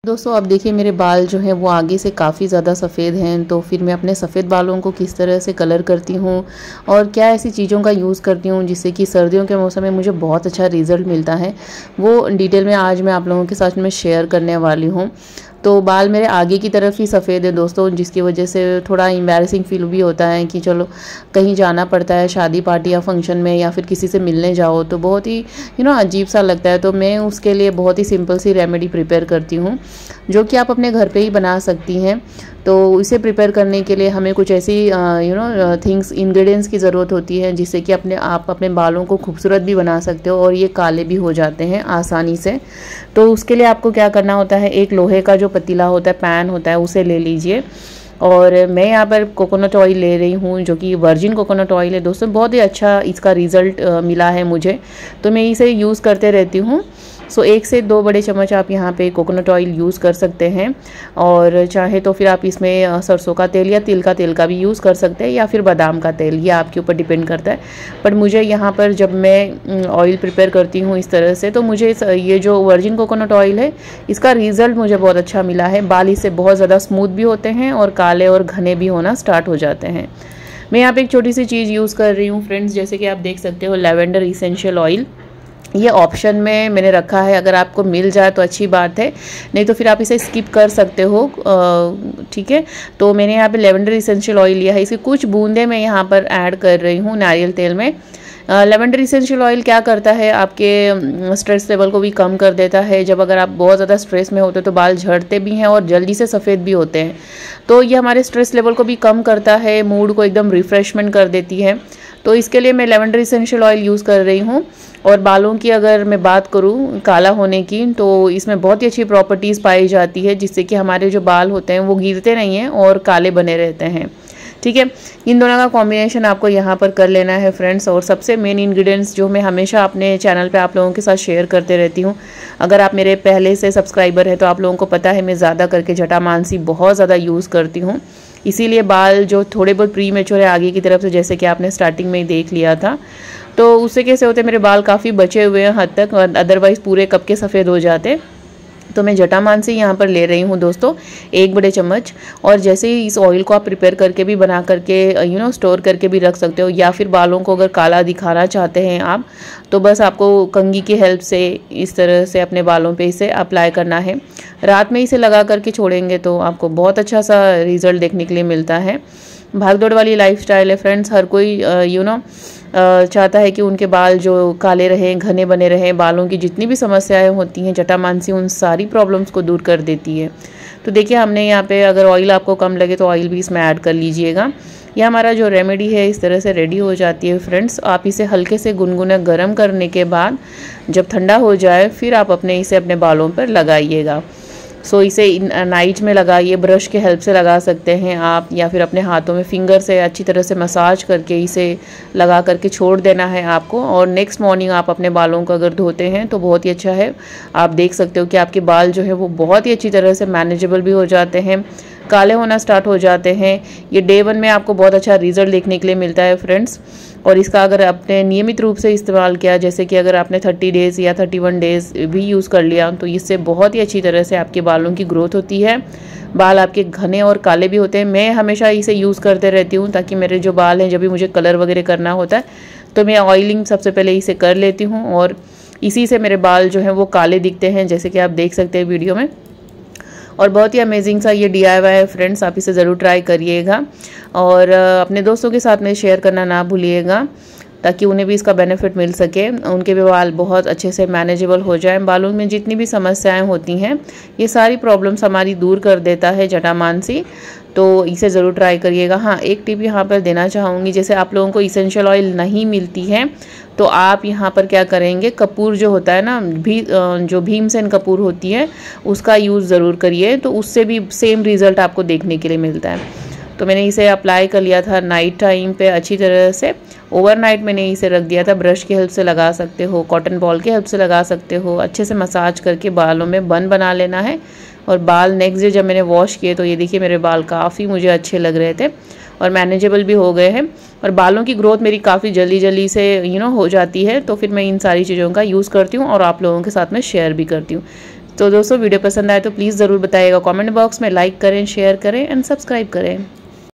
दोस्तों अब देखिए मेरे बाल जो हैं वो आगे से काफ़ी ज़्यादा सफ़ेद हैं, तो फिर मैं अपने सफ़ेद बालों को किस तरह से कलर करती हूँ और क्या ऐसी चीज़ों का यूज़ करती हूँ जिससे कि सर्दियों के मौसम में मुझे बहुत अच्छा रिज़ल्ट मिलता है, वो डिटेल में आज मैं आप लोगों के साथ में शेयर करने वाली हूँ। तो बाल मेरे आगे की तरफ ही सफ़ेद है दोस्तों, जिसकी वजह से थोड़ा एम्बैरेसिंग फील भी होता है कि चलो कहीं जाना पड़ता है शादी पार्टी या फंक्शन में या फिर किसी से मिलने जाओ तो बहुत ही अजीब सा लगता है। तो मैं उसके लिए बहुत ही सिंपल सी रेमेडी प्रिपेयर करती हूँ जो कि आप अपने घर पे ही बना सकती हैं। तो इसे प्रिपेयर करने के लिए हमें कुछ ऐसी थिंग्स इंग्रेडिएंट्स की ज़रूरत होती है जिससे कि आप अपने बालों को खूबसूरत भी बना सकते हो और ये काले भी हो जाते हैं आसानी से। तो उसके लिए आपको क्या करना होता है, एक लोहे का जो पतीला होता है, पैन होता है, उसे ले लीजिए। और मैं यहाँ पर कोकोनट ऑयल ले रही हूँ जो कि वर्जिन कोकोनट ऑयल है दोस्तों, बहुत ही अच्छा इसका रिज़ल्ट मिला है मुझे, तो मैं इसे यूज़ करते रहती हूँ। सो 1 से 2 बड़े चम्मच आप यहाँ पे कोकोनट ऑयल यूज़ कर सकते हैं और चाहे तो फिर आप इसमें सरसों का तेल या तिल का तेल का भी यूज़ कर सकते हैं या फिर बादाम का तेल, ये आपके ऊपर डिपेंड करता है। पर मुझे यहाँ पर जब मैं ऑयल प्रिपेयर करती हूँ इस तरह से, तो मुझे ये जो वर्जिन कोकोनट ऑयल है इसका रिज़ल्ट मुझे बहुत अच्छा मिला है। बाल इससे बहुत ज़्यादा स्मूथ भी होते हैं और काले और घने भी होना स्टार्ट हो जाते हैं। मैं यहाँ पर एक छोटी सी चीज़ यूज़ कर रही हूँ फ्रेंड्स, जैसे कि आप देख सकते हो लैवेंडर इसेंशियल ऑयल, ये ऑप्शन में मैंने रखा है, अगर आपको मिल जाए तो अच्छी बात है, नहीं तो फिर आप इसे स्किप कर सकते हो, ठीक है। तो मैंने यहाँ पे लेवेंडर इसेंशियल ऑयल लिया है, इसकी कुछ बूंदे मैं यहाँ पर ऐड कर रही हूँ नारियल तेल में। लेवेंडर इसेंशियल ऑयल क्या करता है, आपके स्ट्रेस लेवल को भी कम कर देता है। जब अगर आप बहुत ज़्यादा स्ट्रेस में होते हो तो बाल झड़ते भी हैं और जल्दी से सफ़ेद भी होते हैं, तो ये हमारे स्ट्रेस लेवल को भी कम करता है, मूड को एकदम रिफ़्रेशमेंट कर देती है। तो इसके लिए मैं लेवेंडर इसेंशियल ऑयल यूज़ कर रही हूँ। और बालों की अगर मैं बात करूँ काला होने की, तो इसमें बहुत ही अच्छी प्रॉपर्टीज़ पाई जाती है जिससे कि हमारे जो बाल होते हैं वो गिरते नहीं हैं और काले बने रहते हैं, ठीक है। इन दोनों का कॉम्बिनेशन आपको यहाँ पर कर लेना है फ्रेंड्स। और सबसे मेन इंग्रेडिएंट्स जो मैं हमेशा अपने चैनल पे आप लोगों के साथ शेयर करते रहती हूँ, अगर आप मेरे पहले से सब्सक्राइबर हैं तो आप लोगों को पता है मैं ज़्यादा करके जटामांसी बहुत ज़्यादा यूज़ करती हूँ, इसीलिए बाल जो थोड़े बहुत प्री मैच्योर है आगे की तरफ से, जैसे कि आपने स्टार्टिंग में ही देख लिया था, तो उससे कैसे होते मेरे बाल काफ़ी बचे हुए हैं हद तक, अदरवाइज़ पूरे कप के सफ़ेद हो जाते। तो मैं जटामांसी यहाँ पर ले रही हूँ दोस्तों 1 बड़े चम्मच। और जैसे ही इस ऑयल को आप प्रिपेयर करके भी बना करके स्टोर करके भी रख सकते हो, या फिर बालों को अगर काला दिखाना चाहते हैं आप, तो बस आपको कंघी की हेल्प से इस तरह से अपने बालों पे इसे अप्लाई करना है। रात में इसे लगा करके छोड़ेंगे तो आपको बहुत अच्छा सा रिज़ल्ट देखने के लिए मिलता है। भागदौड़ वाली लाइफस्टाइल है फ्रेंड्स, हर कोई चाहता है कि उनके बाल जो काले रहें, घने बने रहें। बालों की जितनी भी समस्याएं होती हैं जटामांसी उन सारी प्रॉब्लम्स को दूर कर देती है। तो देखिए हमने यहाँ पे, अगर ऑयल आपको कम लगे तो ऑयल भी इसमें ऐड कर लीजिएगा। यह हमारा जो रेमेडी है इस तरह से रेडी हो जाती है फ्रेंड्स। आप इसे हल्के से गुनगुना गर्म करने के बाद जब ठंडा हो जाए फिर आप इसे अपने बालों पर लगाइएगा। सो इसे नाइट में लगाइए, ब्रश के हेल्प से लगा सकते हैं आप, या फिर अपने हाथों में फिंगर से अच्छी तरह से मसाज करके इसे लगा करके छोड़ देना है आपको। और नेक्स्ट मॉर्निंग आप अपने बालों को अगर धोते हैं तो बहुत ही अच्छा है, आप देख सकते हो कि आपके बाल जो है वो बहुत ही अच्छी तरह से मैनेजेबल भी हो जाते हैं, काले होना स्टार्ट हो जाते हैं। ये डे 1 में आपको बहुत अच्छा रिजल्ट देखने के लिए मिलता है फ्रेंड्स। और इसका अगर आपने नियमित रूप से इस्तेमाल किया, जैसे कि अगर आपने 30 डेज़ या 31 डेज़ भी यूज़ कर लिया, तो इससे बहुत ही अच्छी तरह से आपके बालों की ग्रोथ होती है, बाल आपके घने और काले भी होते हैं। मैं हमेशा इसे यूज़ करते रहती हूँ ताकि मेरे जो बाल हैं जब भी मुझे कलर वगैरह करना होता है तो मैं ऑयलिंग सबसे पहले इसे कर लेती हूँ और इसी से मेरे बाल जो हैं वो काले दिखते हैं, जैसे कि आप देख सकते हैं वीडियो में। और बहुत ही अमेजिंग सा ये DIY है फ्रेंड्स, आप इसे ज़रूर ट्राई करिएगा और अपने दोस्तों के साथ में शेयर करना ना भूलिएगा ताकि उन्हें भी इसका बेनिफिट मिल सके, उनके भी बाल बहुत अच्छे से मैनेजेबल हो जाएं। बालों में जितनी भी समस्याएं होती हैं ये सारी प्रॉब्लम्स हमारी दूर कर देता है जटामांसी, तो इसे ज़रूर ट्राई करिएगा। हाँ, एक टिप यहाँ पर देना चाहूँगी, जैसे आप लोगों को इसेंशियल ऑयल नहीं मिलती है तो आप यहाँ पर क्या करेंगे, कपूर जो होता है ना, जो भीमसेन कपूर होती है उसका यूज़ ज़रूर करिए, तो उससे भी सेम रिज़ल्ट आपको देखने के लिए मिलता है। तो मैंने इसे अप्लाई कर लिया था नाइट टाइम पे अच्छी तरह से, ओवरनाइट मैंने इसे रख दिया था। ब्रश की हेल्प से लगा सकते हो, कॉटन बॉल की हेल्प से लगा सकते हो, अच्छे से मसाज करके बालों में बन बना लेना है। और बाल नेक्स्ट डे जब मैंने वॉश किए तो ये देखिए मेरे बाल काफ़ी मुझे अच्छे लग रहे थे और मैनेजेबल भी हो गए हैं और बालों की ग्रोथ मेरी काफ़ी जल्दी से हो जाती है। तो फिर मैं इन सारी चीज़ों का यूज़ करती हूँ और आप लोगों के साथ में शेयर भी करती हूँ। तो दोस्तों वीडियो पसंद आए तो प्लीज़ ज़रूर बताइएगा कमेंट बॉक्स में, लाइक करें, शेयर करें एंड सब्सक्राइब करें।